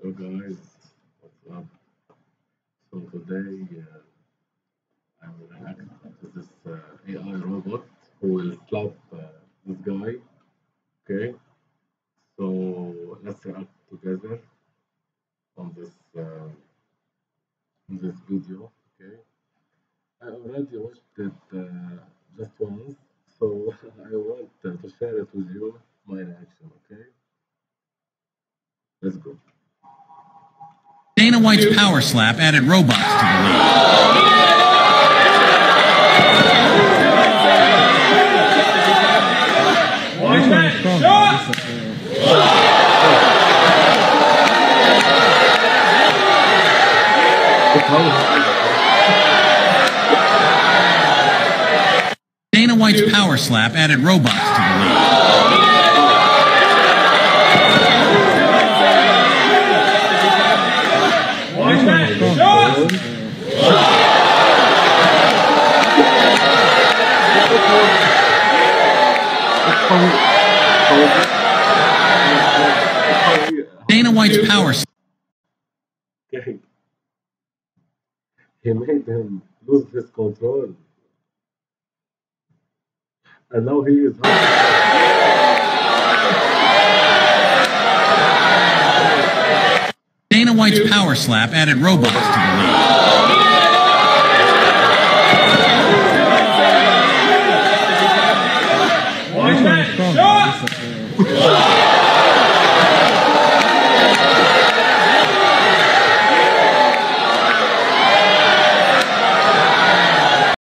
Hello guys, what's up? So today I will react to this AI robot who will slap this guy. Okay, so let's react together on this video. Okay, I already watched it just once, so I want to share it with you my reaction. Okay, let's go. Dana White's power slap added robots to the league. Dana White's power slap added robots to the league. Dana White's power slap. Okay, he made him lose his control, and now he is. Dana White's power slap added robots to the league.